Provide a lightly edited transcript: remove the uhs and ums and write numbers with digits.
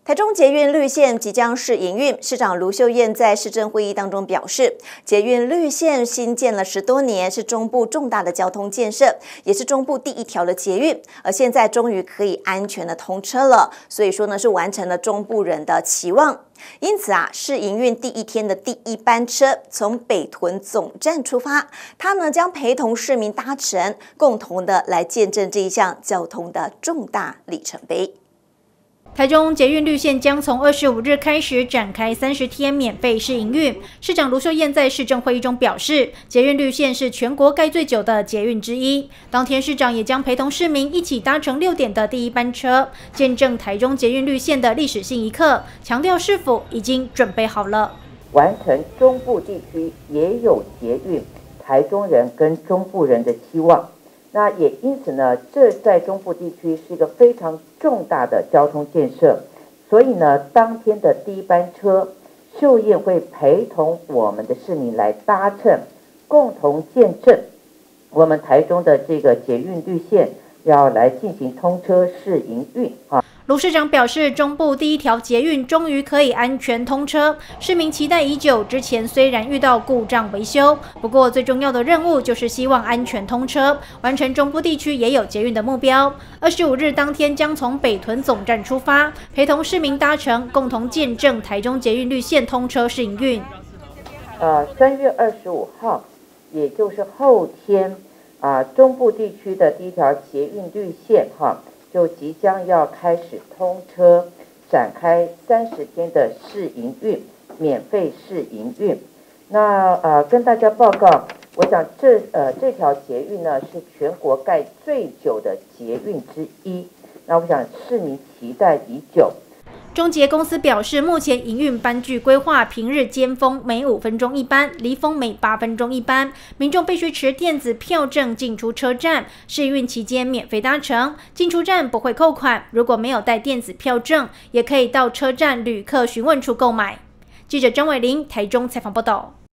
台中捷运绿线即将试营运，市长卢秀燕在市政会议当中表示，捷运绿线新建了10多年，是中部重大的交通建设，也是中部第一条的捷运，而现在终于可以安全的通车了，所以说呢是完成了中部人的期望。因此试营运第一天的第一班车从北屯总站出发，它呢将陪同市民搭乘，共同的来见证这一项交通的重大里程碑。 台中捷运绿线将从25日开始展开30天免费试营运。市长卢秀燕在市政会议中表示，捷运绿线是全国盖最久的捷运之一。当天，市长也将陪同市民一起搭乘6点的第一班车，见证台中捷运绿线的历史性一刻，强调市府已经准备好了， 完成中部地区也有捷运，台中人跟中部人的期望。那也因此呢，这在中部地区是一个非常重大的交通建设，所以呢，当天的第一班车，秀燕会陪同我们的市民来搭乘，共同见证我们台中的这个捷运绿线要来进行通车试营运啊。 卢市长表示，中部第一条捷运终于可以安全通车，市民期待已久。之前虽然遇到故障维修，不过最重要的任务就是希望安全通车，完成中部地区也有捷运的目标。25日当天将从北屯总站出发，陪同市民搭乘，共同见证台中捷运绿线通车试营运。 3月25号，也就是后天中部地区的第一条捷运绿线就即将要开始通车，展开30天的试营运，免费试营运。那跟大家报告，我想这条捷运呢是全国盖最久的捷运之一。那我想市民期待已久。 中捷公司表示，目前营运班距规划平日尖峰每5分钟一班，离峰每8分钟一班。民众必须持电子票证进出车站，试运期间免费搭乘，进出站不会扣款。如果没有带电子票证，也可以到车站旅客询问处购买。记者张伟玲台中采访报道。